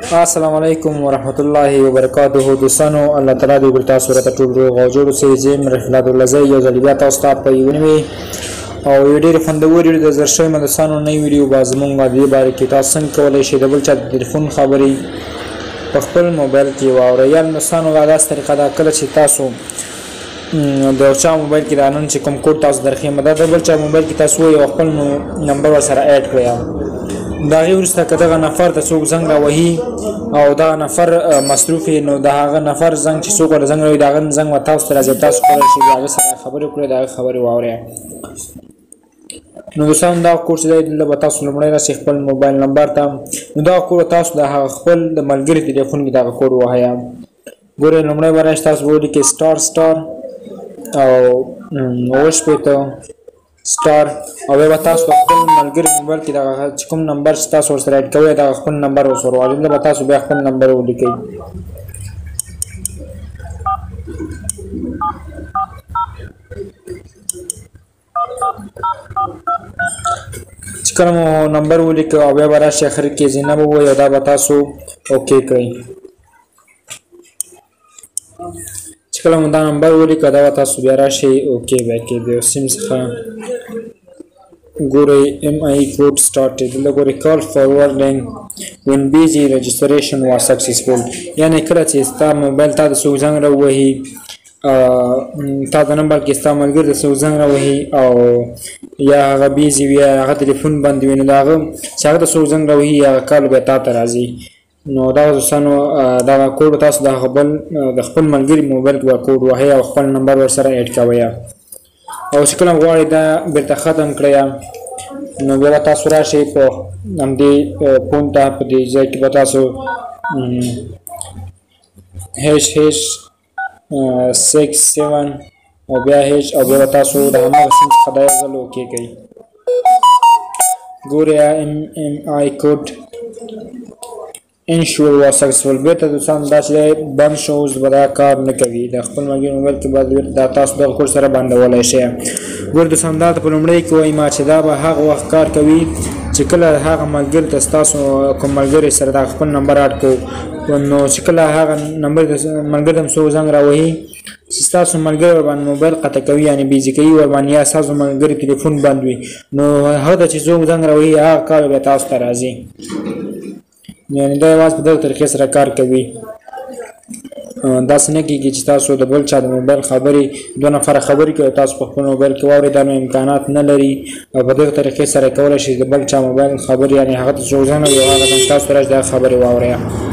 السلام علیکم ورحمت الله وبرکاته دوستانو الله تعالی دې ورته تاسو ته ټول روغ او جوړ اوسئ زم رحمت الله زئی یو ځل بیا تاسو ته په یو نوي او یو ډېر خوندور د زر شوی مدرسانو نوی ویډیو بازمون باندې باره کې تاسو څنګه کولای شئ د بل چا د تلیفون خبرې په خپل موبایل کې واورئ یا مدرسانو غواړئ طریقه دا کله چې تاسو د چا موبایل کې دا نن چې کوم کوډ تاسو درخې مده د بل چا موبایل کې تاسو یو خپل نمبر ورسره اډ کړئ دا غي ورسته کداغه نفر ته څوک زنګ راوهي او دا نفر مصروف نو دا هغه نفر زنګ چې څوک زنګ راوي دا زنګ وتا تاسو راځي تاسو کولای شئ دا سره خبرې کړئ دا خبرې واورئ نو دوستان دا کورس دی د تاسو لمړی راشي خپل موبایل نمبر ته نو دا کور تاسو د خپل د ملګری ټلیفون کې دا کوډ وهایا ګوره لمړی ورای تاسو وایي کې سٹار او اوس پته سٹار او به تاسو خپل ملګری موبایل کې دا کوم نمبر تاسو سره اډ کوئ دا خپل نمبر وسره ولې به تاسو به خپل نمبر ولیکئ چې کوم نمبر ولیکئ او به راشه اخر کې زینب وو دا به تاسو اوکې کړئ چې کوم دا نمبر ولیکئ دا تاسو بیا راشه اوکې به کې د سیم څخه ګورئ MI code started لګورئ call forwarding when busy registration was successful یعنی کله چې ستا موبایل ته د څوک زنګ راوهي تا د نمبر کې ستا ملګری د څوک زنګ راوهي او یا هغه بیزي وي هغه تلیفون بند وي نو د هغه چې هغه د څوک زنګ راوهي هغه کال بیا تا ته راځي نو دا دوستانو دا کوډ تاسو د خپل ملګري موبایل کې کوډ وهئ او خپل نمبر ورسره اډ کوئ او چې کله غواړئ دا بیرته ختم کړئ نو بیا تاسو راشئ په همدې فون ته په دې ځای کې به تاسو ##67 او بیا او بیا تاسو د هماغه سیم څخه دا یو ځل اوکې کړئ ګورئ MI code ensure was successful بیرته دوستان دا چې بند شو اوس به دا کار نه کوي د خپل ملګري موبایل کې باید دا تاسو دغه کوډ سره بندولی شئ ګور دوستان دا په لومړی کې وایم چې دا به هغه وخت کار کوي چې کله هغه ملګري ته ستاسو کوم ملګري سره دا خپل نمبر اډ کړو نو چې کله هغه نمبر د ملګري ته څوک زنګ راوهي چې ستاسو ملګري ورباندې موبایل قطع کوي یعنې بیزي کوي ورباندې یا ستاسو ملګري تلیفون بند وي نو هغه ته چې څوک زنګ راوهي هغه کار بیا تاسو ته راځي یعنی دا یوازې په دغه طریقې سره کار کوي داسې نه کېږي چې تاسو د بل چا د موبایل خبرې دوه نفره خبرې کوي تاسو په خپل موبایل کې واورئ دا نو امکانات نه لري او په دغه طریقې سره کولی شئ د بل چا موبایل خبرې یعنې هغه ته څوک زنګ وي او هغه ته تاسو راشئ دا خبرې واورئ